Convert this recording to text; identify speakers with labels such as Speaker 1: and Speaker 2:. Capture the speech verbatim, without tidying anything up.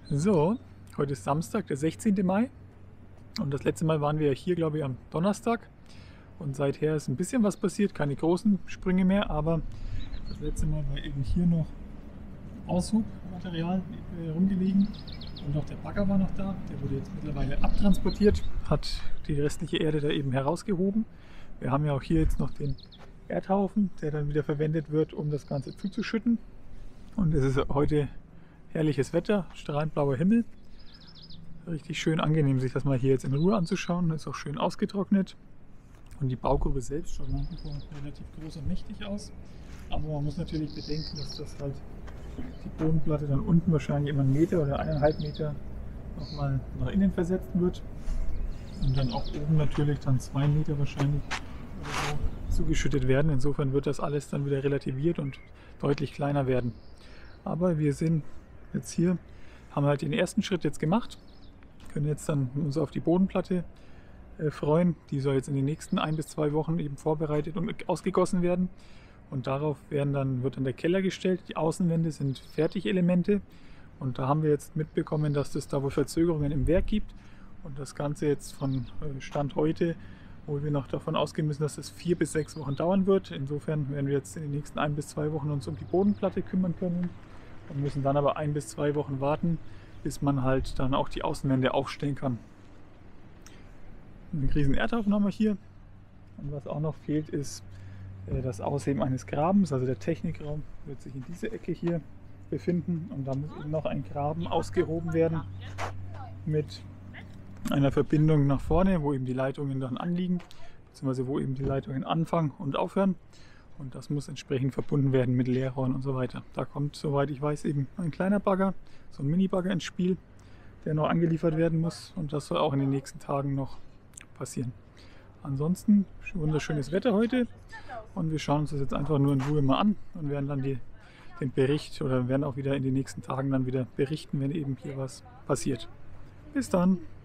Speaker 1: So, heute ist Samstag, der sechzehnte Mai, und das letzte Mal waren wir hier, glaube ich, am Donnerstag, und seither ist ein bisschen was passiert, keine großen Sprünge mehr, aber das letzte Mal war eben hier noch Aushubmaterial äh, rumgelegen und auch der Bagger war noch da. Der wurde jetzt mittlerweile abtransportiert, hat die restliche Erde da eben herausgehoben. Wir haben ja auch hier jetzt noch den Erdhaufen, der dann wieder verwendet wird, um das Ganze zuzuschütten. Und es ist heute herrliches Wetter, strahlend blauer Himmel. Richtig schön angenehm, sich das mal hier jetzt in Ruhe anzuschauen. Ist auch schön ausgetrocknet. Und die Baugrube selbst schaut nach wie vor relativ groß und mächtig aus. Aber man muss natürlich bedenken, dass das halt die Bodenplatte dann unten wahrscheinlich immer einen Meter oder eineinhalb Meter nochmal nach innen versetzt wird. Und dann auch oben natürlich dann zwei Meter wahrscheinlich oder so zugeschüttet werden. Insofern wird das alles dann wieder relativiert und deutlich kleiner werden. Aber wir sind jetzt hier, haben halt den ersten Schritt jetzt gemacht, können jetzt dann uns auf die Bodenplatte äh, freuen. Die soll jetzt in den nächsten ein bis zwei Wochen eben vorbereitet und ausgegossen werden. Und darauf werden dann, wird dann der Keller gestellt. Die Außenwände sind Fertigelemente. Und da haben wir jetzt mitbekommen, dass es da wohl Verzögerungen im Werk gibt. Und das Ganze jetzt von Stand heute, wo wir noch davon ausgehen müssen, dass es vier bis sechs Wochen dauern wird. Insofern werden wir jetzt in den nächsten ein bis zwei Wochen uns um die Bodenplatte kümmern können. Und müssen dann aber ein bis zwei Wochen warten, bis man halt dann auch die Außenwände aufstellen kann. Einen riesen Erdhaufen haben wir hier. Und was auch noch fehlt, ist das Ausheben eines Grabens. Also der Technikraum wird sich in dieser Ecke hier befinden. Und da muss eben noch ein Graben ausgehoben werden mit einer Verbindung nach vorne, wo eben die Leitungen dann anliegen, beziehungsweise wo eben die Leitungen anfangen und aufhören. Und das muss entsprechend verbunden werden mit Leerrohren und so weiter. Da kommt, soweit ich weiß, eben ein kleiner Bagger, so ein Mini-Bagger ins Spiel, der noch angeliefert werden muss. Und das soll auch in den nächsten Tagen noch passieren. Ansonsten wunderschönes Wetter heute. Und wir schauen uns das jetzt einfach nur in Ruhe mal an und werden dann die, den Bericht oder werden auch wieder in den nächsten Tagen dann wieder berichten, wenn eben hier was passiert. Bis dann!